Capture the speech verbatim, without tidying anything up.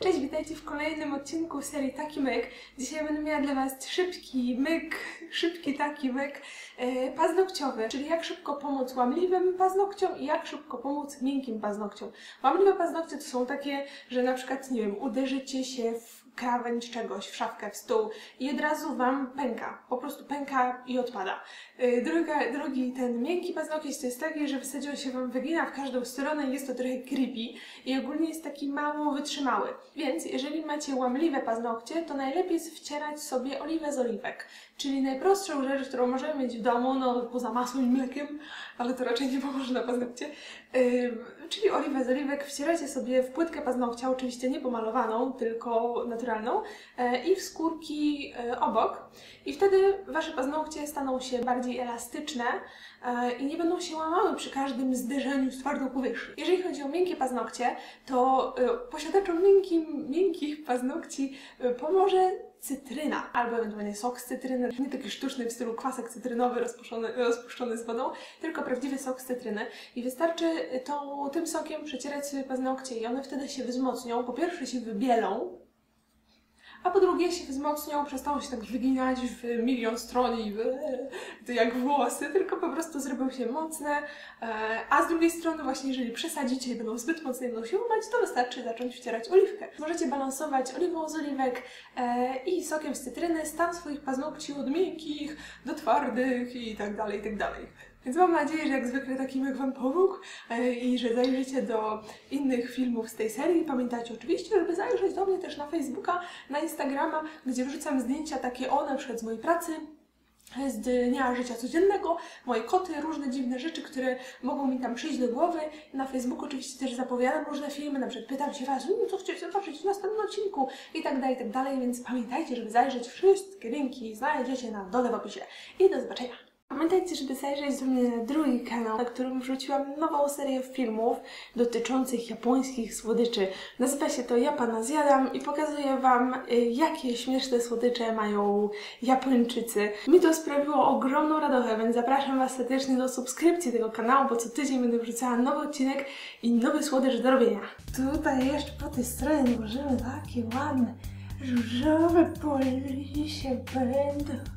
Cześć, witajcie w kolejnym odcinku serii Taki Myk. Dzisiaj będę miała dla Was szybki myk, szybki taki myk e, paznokciowy, czyli jak szybko pomóc łamliwym paznokciom i jak szybko pomóc miękkim paznokciom. Łamliwe paznokcie to są takie, że na przykład, nie wiem, uderzycie się w krawędź czegoś, w szafkę, w stół i od razu Wam pęka, po prostu pęka i odpada. E, druga, drugi, ten miękki paznokieć to jest taki, że w zasadzie on się Wam wygina w każdą stronę i jest to trochę creepy i ogólnie jest taki mało wytrzymały. Więc jeżeli macie łamliwe paznokcie, to najlepiej jest wcierać sobie oliwę z oliwek. Czyli najprostszą rzecz, którą możemy mieć w domu, no poza masłem i mlekiem, ale to raczej nie pomoże na paznokcie, yy, czyli oliwę z oliwek wcieracie sobie w płytkę paznokcia, oczywiście nie pomalowaną, tylko naturalną, yy, i w skórki yy, obok. I wtedy Wasze paznokcie staną się bardziej elastyczne yy, i nie będą się łamały przy każdym zderzeniu z twardą powierzchnią. Jeżeli chodzi o miękkie paznokcie, to yy, posiadaczom miękkim, miękkich paznokci yy, pomoże cytryna, albo ewentualnie sok z cytryny, nie taki sztuczny w stylu kwasek cytrynowy rozpuszczony, rozpuszczony z wodą, tylko prawdziwy sok z cytryny. I wystarczy tą, tym sokiem przecierać sobie paznokcie i one wtedy się wzmocnią. Po pierwsze się wybielą, a po drugie się wzmocnią, przestaną się tak wyginać w milion stron i to jak włosy, tylko po prostu zrobią się mocne, a z drugiej strony właśnie jeżeli przesadzicie i będą zbyt mocne i będą się łamać, to wystarczy zacząć wcierać oliwkę. Możecie balansować oliwą z oliwek i sokiem z cytryny stan swoich paznokci od miękkich do twardych i tak dalej, i tak dalej. Więc mam nadzieję, że jak zwykle taki myk Wam pomógł i że zajrzycie do innych filmów z tej serii. Pamiętajcie oczywiście, żeby zajrzeć do mnie też na Facebooka, na Instagrama, gdzie wrzucam zdjęcia takie o, na przykład z mojej pracy, z dnia życia codziennego, moje koty, różne dziwne rzeczy, które mogą mi tam przyjść do głowy. Na Facebooku oczywiście też zapowiadam różne filmy, na przykład pytam się Was, co chcecie zobaczyć w następnym odcinku i tak dalej, i tak dalej, więc pamiętajcie, żeby zajrzeć. Wszystkie linki znajdziecie na dole w opisie. I do zobaczenia! Pamiętajcie, żeby zajrzeć do mnie na drugi kanał, na którym wrzuciłam nową serię filmów dotyczących japońskich słodyczy. Nazywa się to Japana Zjadam i pokazuję Wam, jakie śmieszne słodycze mają Japończycy. Mi to sprawiło ogromną radochę, więc zapraszam Was serdecznie do subskrypcji tego kanału, bo co tydzień będę wrzucała nowy odcinek i nowy słodycz do robienia. Tutaj jeszcze po tej stronie możemy takie ładne różowe polisie będą.